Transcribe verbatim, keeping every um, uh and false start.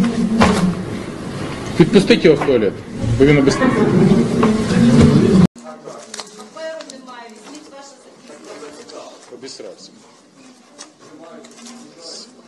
Відпустіть його в туалет, бо він обіцяє. Паперу немає, візьміть ваше записку. Обісрався.